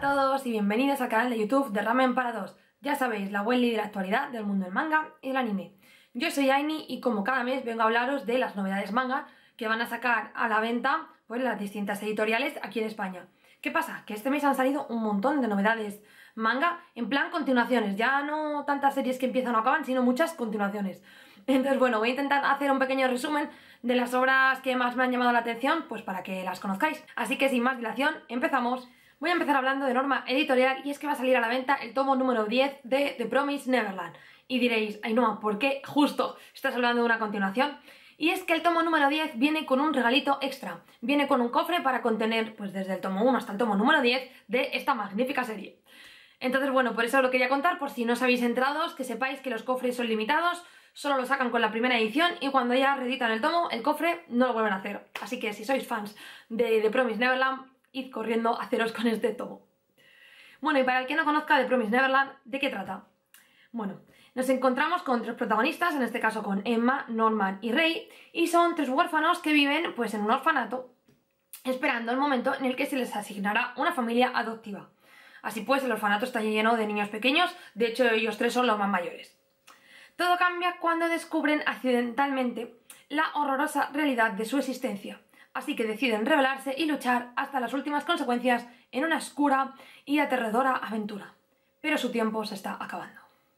todos y bienvenidos al canal de YouTube de Ramen para Dos. Ya sabéis, la web líder de la actualidad del mundo del manga y el anime. Yo soy Aini y como cada mes vengo a hablaros de las novedades manga que van a sacar a la venta pues las distintas editoriales aquí en España. ¿Qué pasa? Que este mes han salido un montón de novedades manga, en plan continuaciones, ya no tantas series que empiezan o acaban, sino muchas continuaciones. Entonces bueno, voy a intentar hacer un pequeño resumen de las obras que más me han llamado la atención, pues para que las conozcáis. Así que sin más dilación, empezamos. Voy a empezar hablando de Norma Editorial y es que va a salir a la venta el tomo número 10 de The Promised Neverland. Y diréis, Ainhoa, ¿por qué justo estás hablando de una continuación? Y es que el tomo número 10 viene con un regalito extra. Viene con un cofre para contener, pues desde el tomo 1 hasta el tomo número 10 de esta magnífica serie. Entonces, bueno, por eso os lo quería contar, por si no os habéis enterado, que sepáis que los cofres son limitados, solo lo sacan con la primera edición y cuando ya reeditan el tomo, el cofre no lo vuelven a hacer. Así que si sois fans de The Promised Neverland, id corriendo a haceros con este tomo. Bueno, y para el que no conozca The Promised Neverland, ¿de qué trata? Bueno, nos encontramos con tres protagonistas, en este caso con Emma, Norman y Ray, y son tres huérfanos que viven pues en un orfanato, esperando el momento en el que se les asignará una familia adoptiva. Así pues, el orfanato está lleno de niños pequeños, de hecho ellos tres son los más mayores. Todo cambia cuando descubren accidentalmente la horrorosa realidad de su existencia. Así que deciden rebelarse y luchar hasta las últimas consecuencias en una oscura y aterradora aventura. Pero su tiempo se está acabando.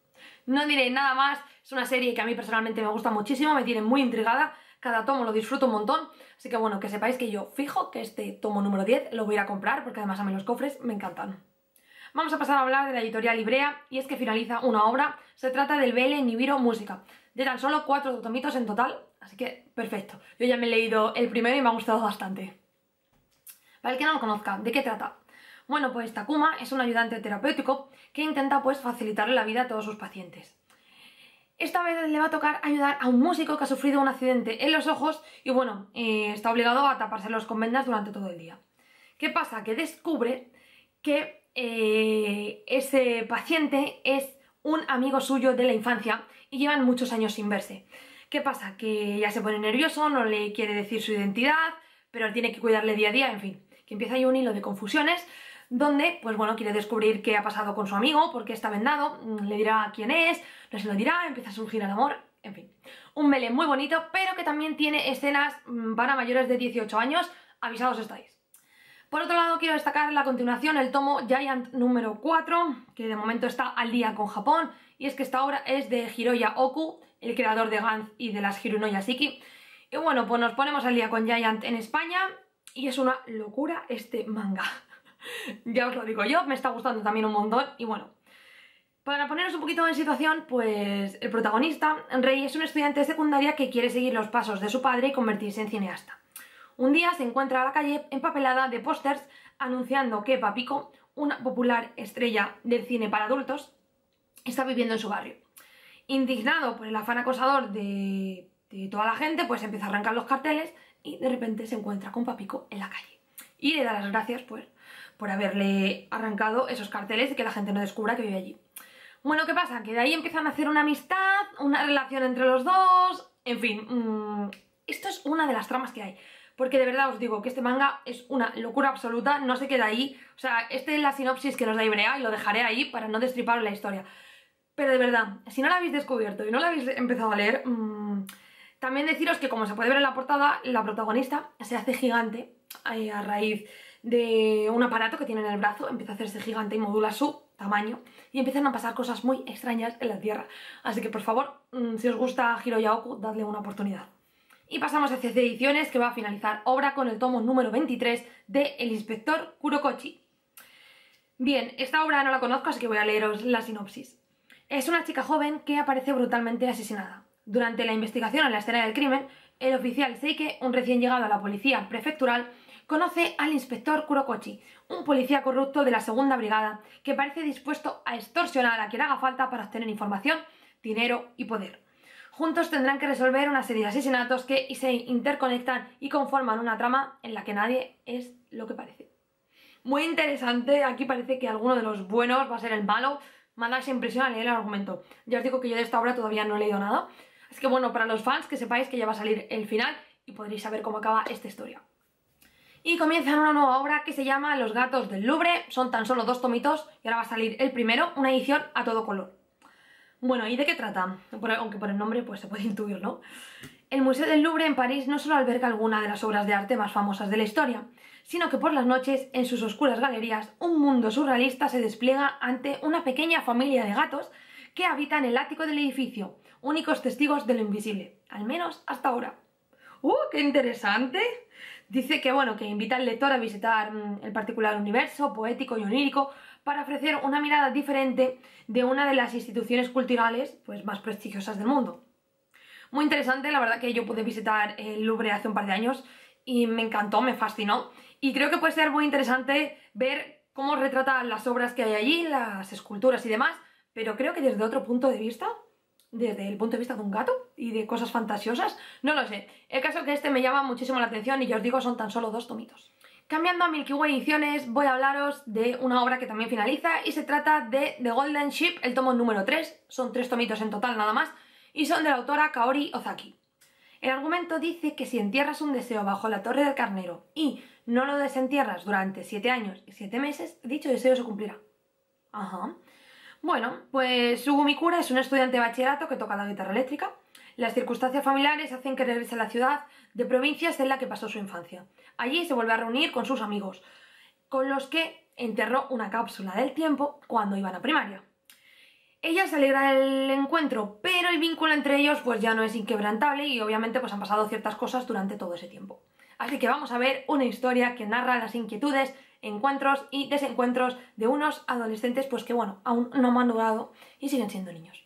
No diré nada más, es una serie que a mí personalmente me gusta muchísimo, me tiene muy intrigada, cada tomo lo disfruto un montón, así que bueno, que sepáis que yo fijo que este tomo número 10 lo voy a ir a comprar porque además a mí los cofres me encantan. Vamos a pasar a hablar de la editorial Ibrea y es que finaliza una obra, se trata del BL Nibiru Música, de tan solo 4 tomitos en total, así que perfecto. Yo ya me he leído el primero y me ha gustado bastante. Para el que no lo conozca, ¿de qué trata? Bueno, pues Takuma es un ayudante terapéutico que intenta pues facilitarle la vida a todos sus pacientes. Esta vez le va a tocar ayudar a un músico que ha sufrido un accidente en los ojos y bueno, está obligado a tapárselos con vendas durante todo el día. ¿Qué pasa? Que descubre que ese paciente es un amigo suyo de la infancia y llevan muchos años sin verse. ¿Qué pasa? Que ya se pone nervioso, no le quiere decir su identidad, pero él tiene que cuidarle día a día, en fin, que empieza ahí un hilo de confusiones donde, pues bueno, quiere descubrir qué ha pasado con su amigo, por qué está vendado, le dirá quién es, no se lo dirá, empieza a surgir el amor, en fin. Un BL muy bonito, pero que también tiene escenas para mayores de 18 años, avisados estáis. Por otro lado, quiero destacar la continuación, el tomo Giant número 4, que de momento está al día con Japón, y es que esta obra es de Hiroya Oku, el creador de Gantz y de las Hiru no Yashiki. Y bueno, pues nos ponemos al día con Giant en España, y es una locura este manga. Ya os lo digo yo, me está gustando también un montón, y bueno. Para poneros un poquito en situación, pues el protagonista, Rei, es un estudiante de secundaria que quiere seguir los pasos de su padre y convertirse en cineasta. Un día se encuentra a la calle empapelada de pósters anunciando que Papiko, una popular estrella del cine para adultos, está viviendo en su barrio. Indignado por el afán acosador de toda la gente, pues empieza a arrancar los carteles y de repente se encuentra con Papiko en la calle. Y le da las gracias pues, por haberle arrancado esos carteles y que la gente no descubra que vive allí. Bueno, ¿qué pasa? Que de ahí empiezan a hacer una amistad, una relación entre los dos, en fin, esto es una de las tramas que hay. Porque de verdad os digo que este manga es una locura absoluta, no se queda ahí. O sea, esta es la sinopsis que nos da Ibrea y lo dejaré ahí para no destripar la historia. Pero de verdad, si no la habéis descubierto y no la habéis empezado a leer, también deciros que como se puede ver en la portada, la protagonista se hace gigante a raíz de un aparato que tiene en el brazo, empieza a hacerse gigante y modula su tamaño y empiezan a pasar cosas muy extrañas en la Tierra. Así que por favor, si os gusta Hiroya Oku, dadle una oportunidad. Y pasamos a CC Ediciones, que va a finalizar obra con el tomo número 23 de El Inspector Kurokochi. Bien, esta obra no la conozco, así que voy a leeros la sinopsis. Es una chica joven que aparece brutalmente asesinada. Durante la investigación en la escena del crimen, el oficial Seike, un recién llegado a la policía prefectural, conoce al Inspector Kurokochi, un policía corrupto de la segunda brigada que parece dispuesto a extorsionar a quien haga falta para obtener información, dinero y poder. Juntos tendrán que resolver una serie de asesinatos que se interconectan y conforman una trama en la que nadie es lo que parece. Muy interesante, aquí parece que alguno de los buenos va a ser el malo, me ha dado esa impresión al leer el argumento. Ya os digo que yo de esta obra todavía no he leído nada, así que bueno, para los fans que sepáis que ya va a salir el final y podréis saber cómo acaba esta historia. Y comienzan una nueva obra que se llama Los gatos del Louvre. Son tan solo 2 tomitos y ahora va a salir el primero, una edición a todo color. Bueno, ¿y de qué trata? Aunque por el nombre pues se puede intuir, ¿no? El Museo del Louvre en París no solo alberga alguna de las obras de arte más famosas de la historia, sino que por las noches, en sus oscuras galerías, un mundo surrealista se despliega ante una pequeña familia de gatos que habitan el ático del edificio, únicos testigos de lo invisible, al menos hasta ahora. ¡Qué interesante! Dice que, bueno, que invita al lector a visitar el particular universo poético y onírico para ofrecer una mirada diferente de una de las instituciones culturales pues, más prestigiosas del mundo. Muy interesante, la verdad que yo pude visitar el Louvre hace un par de años y me encantó, me fascinó. Y creo que puede ser muy interesante ver cómo retratan las obras que hay allí, las esculturas y demás, pero creo que desde otro punto de vista, desde el punto de vista de un gato y de cosas fantasiosas, no lo sé. El caso es que este me llama muchísimo la atención y ya os digo, son tan solo 2 tomitos. Cambiando a Milky Way Ediciones, voy a hablaros de una obra que también finaliza y se trata de The Golden Ship, el tomo número 3, son 3 tomitos en total nada más, y son de la autora Kaori Ozaki. El argumento dice que si entierras un deseo bajo la Torre del Carnero y no lo desentierras durante 7 años y 7 meses, dicho deseo se cumplirá. Ajá. Bueno, pues Sugu Mikura es un estudiante de bachillerato que toca la guitarra eléctrica. Las circunstancias familiares hacen que regrese a la ciudad de provincias en la que pasó su infancia. Allí se vuelve a reunir con sus amigos, con los que enterró una cápsula del tiempo cuando iban a primaria. Ella se alegra del encuentro, pero el vínculo entre ellos pues ya no es inquebrantable y obviamente pues han pasado ciertas cosas durante todo ese tiempo. Así que vamos a ver una historia que narra las inquietudes, encuentros y desencuentros de unos adolescentes pues que bueno, aún no han madurado y siguen siendo niños.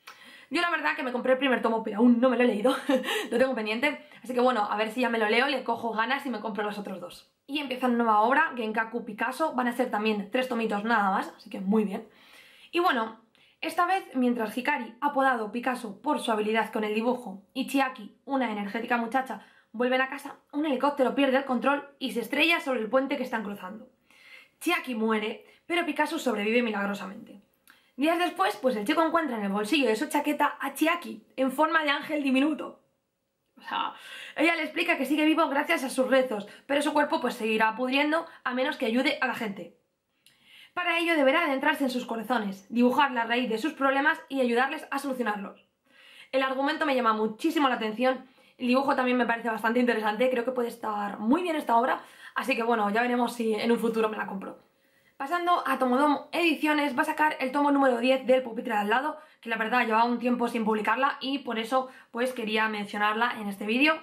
Yo la verdad que me compré el primer tomo pero aún no me lo he leído, lo tengo pendiente, así que bueno, a ver si ya me lo leo, le cojo ganas y me compro los otros 2. Y empieza una nueva obra, Genkaku Picasso, van a ser también 3 tomitos nada más, así que muy bien. Y bueno, esta vez, mientras Hikari, apodado Picasso por su habilidad con el dibujo, y Chiaki, una energética muchacha, vuelven a casa, un helicóptero pierde el control y se estrella sobre el puente que están cruzando. Chiaki muere, pero Picasso sobrevive milagrosamente. Días después, pues el chico encuentra en el bolsillo de su chaqueta a Chiaki, en forma de ángel diminuto. O sea, ella le explica que sigue vivo gracias a sus rezos, pero su cuerpo pues seguirá pudriendo a menos que ayude a la gente. Para ello deberá adentrarse en sus corazones, dibujar la raíz de sus problemas y ayudarles a solucionarlos. El argumento me llama muchísimo la atención, el dibujo también me parece bastante interesante, creo que puede estar muy bien esta obra, así que bueno, ya veremos si en un futuro me la compro. Pasando a Tomodomo Ediciones, va a sacar el tomo número 10 del Pupitre de al lado, que la verdad llevaba un tiempo sin publicarla y por eso pues quería mencionarla en este vídeo.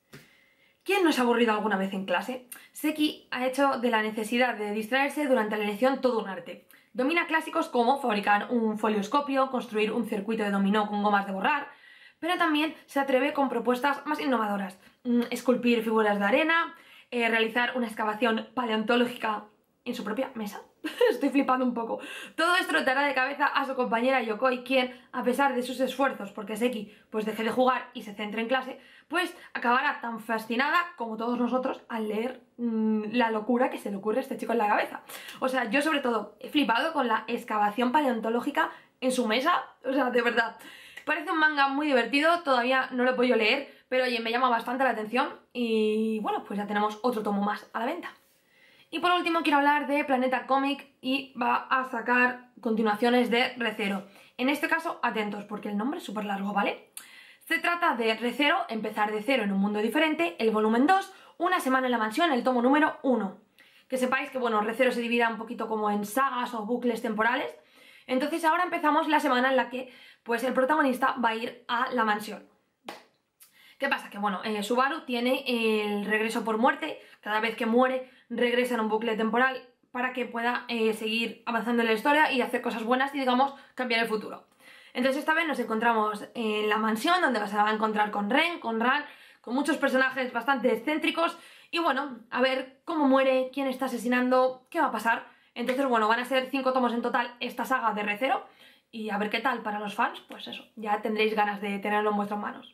¿Quién no se ha aburrido alguna vez en clase? Seki ha hecho de la necesidad de distraerse durante la lección todo un arte. Domina clásicos como fabricar un folioscopio, construir un circuito de dominó con gomas de borrar, pero también se atreve con propuestas más innovadoras. Esculpir figuras de arena, realizar una excavación paleontológica en su propia mesa. Estoy flipando un poco. Todo esto le dará de cabeza a su compañera Yokoi, quien, a pesar de sus esfuerzos porque Seki pues deje de jugar y se centre en clase, pues acabará tan fascinada como todos nosotros al leer la locura que se le ocurre a este chico en la cabeza. O sea, yo sobre todo he flipado con la excavación paleontológica en su mesa, o sea, de verdad. Parece un manga muy divertido, todavía no lo he podido leer, pero oye, me llama bastante la atención y bueno, pues ya tenemos otro tomo más a la venta. Y por último quiero hablar de Planeta Comic y va a sacar continuaciones de Re:Zero. En este caso, atentos porque el nombre es súper largo, ¿vale? Se trata de Re:Zero, empezar de cero en un mundo diferente, el volumen 2, una semana en la mansión, el tomo número 1. Que sepáis que, bueno, Re:Zero se divide un poquito como en sagas o bucles temporales. Entonces ahora empezamos la semana en la que, pues, el protagonista va a ir a la mansión. ¿Qué pasa? Que, bueno, Subaru tiene el regreso por muerte, cada vez que muere regresa en un bucle temporal para que pueda seguir avanzando en la historia y hacer cosas buenas y, digamos, cambiar el futuro. Entonces esta vez nos encontramos en la mansión donde vas a encontrar con Ren, con Ran, con muchos personajes bastante excéntricos y bueno, a ver cómo muere, quién está asesinando, qué va a pasar. Entonces bueno, van a ser 5 tomos en total esta saga de Re:Zero y a ver qué tal para los fans, pues eso, ya tendréis ganas de tenerlo en vuestras manos.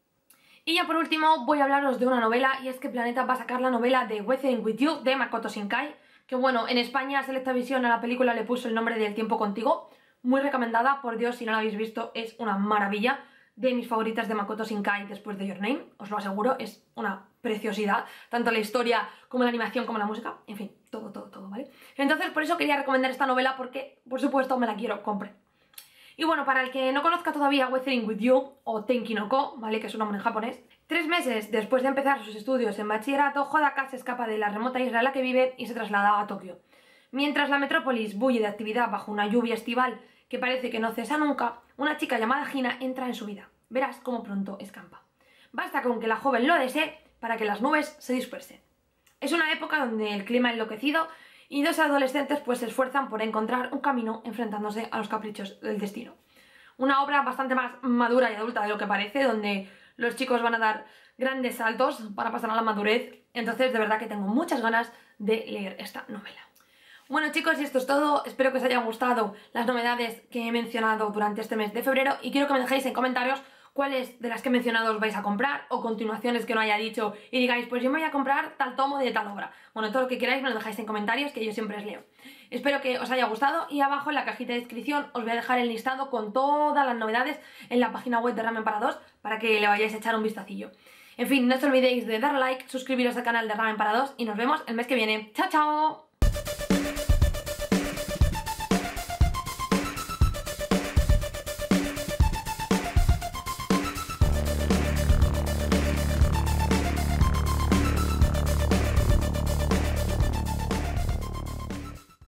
Y ya por último voy a hablaros de una novela y es que Planeta va a sacar la novela de Weathering with You de Makoto Shinkai, que bueno, en España Selectavision a la película le puso el nombre de El tiempo contigo, muy recomendada, por Dios, si no la habéis visto es una maravilla, de mis favoritas de Makoto Shinkai después de Your Name, os lo aseguro, es una preciosidad, tanto la historia como la animación como la música, en fin, todo, ¿vale? Entonces por eso quería recomendar esta novela porque, por supuesto, me la quiero comprar. Y bueno, para el que no conozca todavía Weathering with You, o Tenki no Ko, ¿vale? Que es un nombre en japonés, 3 meses después de empezar sus estudios en bachillerato, Hodaka se escapa de la remota isla en la que vive y se traslada a Tokio. Mientras la metrópolis bulle de actividad bajo una lluvia estival que parece que no cesa nunca, una chica llamada Hina entra en su vida. Verás cómo pronto escampa. Basta con que la joven lo desee para que las nubes se dispersen. Es una época donde el clima ha enloquecido y 2 adolescentes pues se esfuerzan por encontrar un camino enfrentándose a los caprichos del destino. Una obra bastante más madura y adulta de lo que parece, donde los chicos van a dar grandes saltos para pasar a la madurez. Entonces de verdad que tengo muchas ganas de leer esta novela. Bueno chicos, y esto es todo, espero que os hayan gustado las novedades que he mencionado durante este mes de febrero y quiero que me dejéis en comentarios cuáles de las que he mencionado os vais a comprar o continuaciones que no haya dicho y digáis, pues yo me voy a comprar tal tomo de tal obra. Bueno, todo lo que queráis me lo dejáis en comentarios que yo siempre os leo. Espero que os haya gustado y abajo en la cajita de descripción os voy a dejar el listado con todas las novedades en la página web de Ramen para Dos para que le vayáis a echar un vistacillo. En fin, no os olvidéis de dar like, suscribiros al canal de Ramen para Dos y nos vemos el mes que viene. ¡Chao, chao!